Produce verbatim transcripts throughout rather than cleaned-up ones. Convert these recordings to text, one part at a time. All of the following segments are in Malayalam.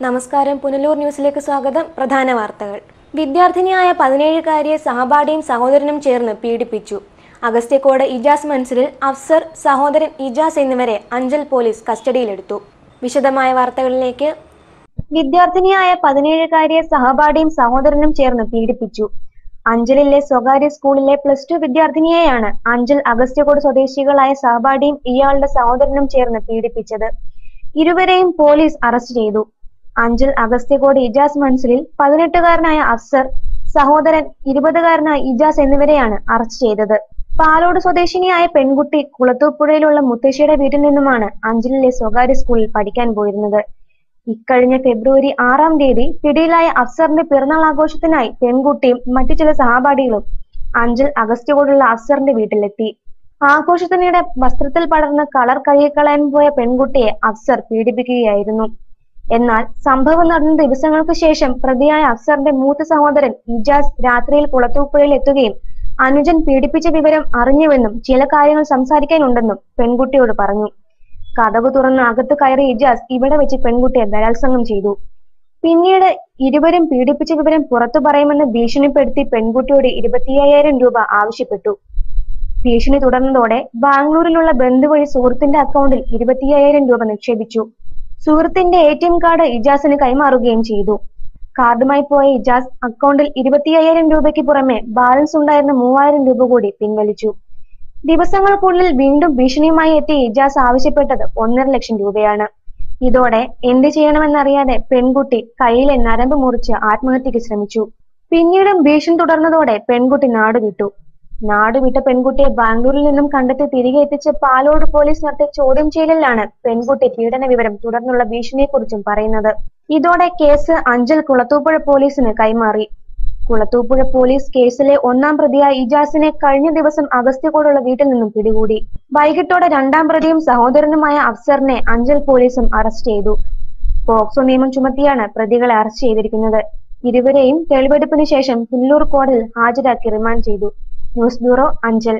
നമസ്കാരം. പുനലൂർ ന്യൂസിലേക്ക് സ്വാഗതം. പ്രധാന വാർത്തകൾ. വിദ്യാർത്ഥിനിയായ പതിനേഴുകാരിയെ സഹപാഠിയും സഹോദരനും ചേർന്ന് പീഡിപ്പിച്ചു. അഗസ്ത്യക്കോട് ഇജാസ് മൻസിലിൽ അഫ്സർ, സഹോദരൻ ഇജാസ് എന്നിവരെ അഞ്ചൽ പോലീസ് കസ്റ്റഡിയിലെടുത്തു. വിശദമായ വാർത്തകളിലേക്ക്. വിദ്യാർത്ഥിനിയായ പതിനേഴുകാരിയെ സഹപാഠിയും സഹോദരനും ചേർന്ന് പീഡിപ്പിച്ചു. അഞ്ചലിലെ സ്വകാര്യ സ്കൂളിലെ പ്ലസ് ടു വിദ്യാർത്ഥിനിയെയാണ് അഞ്ചൽ അഗസ്ത്യക്കോട് സ്വദേശികളായ സഹപാഠിയും ഇയാളുടെ സഹോദരനും ചേർന്ന് പീഡിപ്പിച്ചത്. ഇരുവരെയും പോലീസ് അറസ്റ്റ് ചെയ്തു. അഞ്ചൽ അഗസ്ത്യക്കോട് ഇജാസ് മൻസിലിൽ പതിനെട്ടുകാരനായ അഫ്സർ, സഹോദരൻ ഇരുപതുകാരനായ ഇജാസ് എന്നിവരെയാണ് അറസ്റ്റ് ചെയ്തത്. പാലോട് സ്വദേശിനിയായ പെൺകുട്ടി കുളത്തൂപ്പുഴയിലുള്ള മുത്തശ്ശിയുടെ വീട്ടിൽ നിന്നുമാണ് അഞ്ചലിലെ സ്വകാര്യ സ്കൂളിൽ പഠിക്കാൻ പോയിരുന്നത്. ഇക്കഴിഞ്ഞ ഫെബ്രുവരി ആറാം തീയതി പിടിയിലായ അഫ്സറിന്റെ പിറന്നാൾ ആഘോഷത്തിനായി പെൺകുട്ടിയും മറ്റു ചില സഹപാഠികളും അഞ്ചൽ അഗസ്ത്യക്കോടുള്ള അഫ്സറിന്റെ വീട്ടിലെത്തി. ആഘോഷത്തിനിടെ വസ്ത്രത്തിൽ പടർന്ന് കളർ കഴുകിക്കളയാൻ പോയ പെൺകുട്ടിയെ അഫ്സർ പീഡിപ്പിക്കുകയായിരുന്നു. എന്നാൽ സംഭവം നടന്ന ദിവസങ്ങൾക്ക് ശേഷം പ്രതിയായ അഫ്സറിന്റെ മൂത്ത സഹോദരൻ ഇജാസ് രാത്രിയിൽ കുളത്തൂപ്പുഴയിൽ എത്തുകയും അനുജൻ പീഡിപ്പിച്ച വിവരം അറിഞ്ഞുവെന്നും ചില കാര്യങ്ങൾ സംസാരിക്കാനുണ്ടെന്നും പെൺകുട്ടിയോട് പറഞ്ഞു. കതകു തുറന്ന് അകത്ത് കയറിയ ഇജാസ് ഇവിടെ വെച്ച് പെൺകുട്ടിയെ ബലാത്സംഗം ചെയ്തു. പിന്നീട് ഇരുവരും പീഡിപ്പിച്ച വിവരം പുറത്തു പറയുമെന്ന് ഭീഷണിപ്പെടുത്തി പെൺകുട്ടിയോട് ഇരുപത്തിയ്യായിരം രൂപ ആവശ്യപ്പെട്ടു. ഭീഷണി തുടർന്നതോടെ ബാംഗ്ലൂരിലുള്ള ബന്ധു വഴി സുഹൃത്തിന്റെ അക്കൗണ്ടിൽ ഇരുപത്തിയ്യായിരം രൂപ നിക്ഷേപിച്ചു. സുഹൃത്തിന്റെ എ ടി എം കാർഡ് ഇജാസിന് കൈമാറുകയും ചെയ്തു. കാർഡുമായി പോയ ഇജാസ് അക്കൗണ്ടിൽ ഇരുപത്തിയ്യായിരം രൂപയ്ക്ക് പുറമെ ബാലൻസ് ഉണ്ടായിരുന്ന മൂവായിരം രൂപ കൂടി പിൻവലിച്ചു. ദിവസങ്ങൾക്കുള്ളിൽ വീണ്ടും ഭീഷണിയുമായി എത്തിയ ഇജാസ് ആവശ്യപ്പെട്ടത് ഒന്നര ലക്ഷം രൂപയാണ്. ഇതോടെ എന്ത് ചെയ്യണമെന്നറിയാതെ പെൺകുട്ടി കയ്യിലെ നരമ്പ് മുറിച്ച് ആത്മഹത്യക്ക് ശ്രമിച്ചു. പിന്നീടും ഭീഷണി തുടർന്നതോടെ പെൺകുട്ടി നാടുവിട്ടു. നാടുവിട്ട പെൺകുട്ടിയെ ബാംഗ്ലൂരിൽ നിന്നും കണ്ടെത്തി തിരികെ എത്തിച്ച പാലോട് പോലീസ് നടത്തിയ ചോദ്യം ചെയ്യലിലാണ് പെൺകുട്ടി പീഡന വിവരം തുടർന്നുള്ള ഭീഷണിയെക്കുറിച്ചും പറയുന്നത്. ഇതോടെ കേസ് അഞ്ചൽ കുളത്തൂപ്പുഴ പോലീസിന് കൈമാറി. കുളത്തൂപ്പുഴ പോലീസ് കേസിലെ ഒന്നാം പ്രതിയായ ഇജാസിനെ കഴിഞ്ഞ ദിവസം അഗസ്ത്യക്കോടുള്ള വീട്ടിൽ നിന്നും പിടികൂടി. വൈകിട്ടോടെ രണ്ടാം പ്രതിയും സഹോദരനുമായ അഫ്സറിനെ അഞ്ചൽ പോലീസും അറസ്റ്റ് ചെയ്തു. പോക്സോ നിയമം ചുമത്തിയാണ് പ്രതികളെ അറസ്റ്റ് ചെയ്തിരിക്കുന്നത്. ഇരുവരെയും തെളിവെടുപ്പിന് ശേഷം പുനലൂർ കോടതിയിൽ ഹാജരാക്കി റിമാൻഡ് ചെയ്തു. News bureau, Anchal.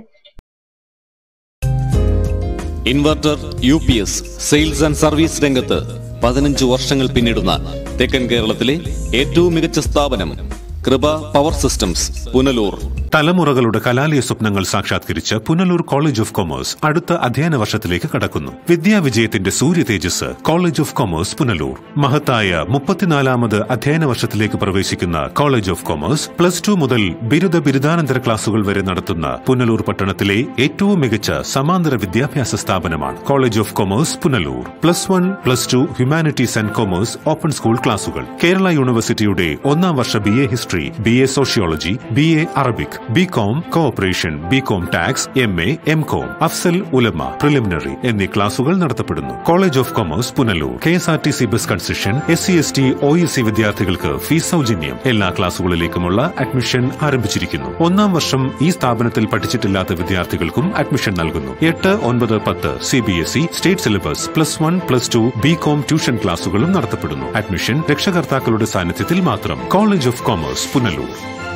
Inverter, U P S, sales and service രംഗത്ത് പതിനഞ്ച് വർഷങ്ങൾ പിന്നിടുന്ന തെക്കൻ കേരളത്തിലെ ഏറ്റവും മികച്ച സ്ഥാപനം കൃപ പവർ സിസ്റ്റംസ്, പുനലൂർ. തലമുറകളുടെ കലാലയ സ്വപ്നങ്ങൾ സാക്ഷാത്കരിച്ച് പുനലൂർ കോളേജ് ഓഫ് കൊമേഴ്സ് അടുത്ത അധ്യയന വർഷത്തിലേക്ക് കടക്കുന്നു. വിദ്യാവിജയത്തിന്റെ സൂര്യ തേജസ് കോളേജ് ഓഫ് കൊമേഴ്സ് പുനലൂർ. മഹത്തായ മുപ്പത്തിനാലാമത് അധ്യയന വർഷത്തിലേക്ക് പ്രവേശിക്കുന്ന college of commerce plus two മുതൽ ബിരുദ ബിരുദാനന്തര ക്ലാസുകൾ വരെ നടത്തുന്ന പുനലൂർ പട്ടണത്തിലെ ഏറ്റവും മികച്ച സമാന്തര വിദ്യാഭ്യാസ സ്ഥാപനമാണ് college of commerce Punalur. Plus one, plus two humanities and commerce open school ക്ലാസുകൾ. കേരള യൂണിവേഴ്സിറ്റിയുടെ ഒന്നാം വർഷ B A history, B A sociology, B A Arabic, B com cooperation, B com tax, M A, M com, Afzal Ulama, preliminary എന്നീ ക്ലാസുകൾ നടത്തപ്പെടുന്നു. College of commerce Punalur. K S R T C bus concession, S C S T, O E C വിദ്യാർത്ഥികൾക്ക് ഫീസ് സൗജന്യം. എല്ലാ ക്ലാസുകളിലേക്കുമുള്ള അഡ്മിഷൻ ആരംഭിച്ചിരിക്കുന്നു. ഒന്നാം വർഷം ഈ സ്ഥാപനത്തിൽ പഠിച്ചിട്ടില്ലാത്ത വിദ്യാർത്ഥികൾക്കും അഡ്മിഷൻ നൽകുന്നു. എട്ട്, ഒൻപത്, പത്ത് C B S E state syllabus, plus one, plus two, B com tuition ക്ലാസുകളും നടത്തപ്പെടുന്നു. അഡ്മിഷൻ രക്ഷകർത്താക്കളുടെ സാന്നിധ്യത്തിൽ മാത്രം. College of commerce Punalur.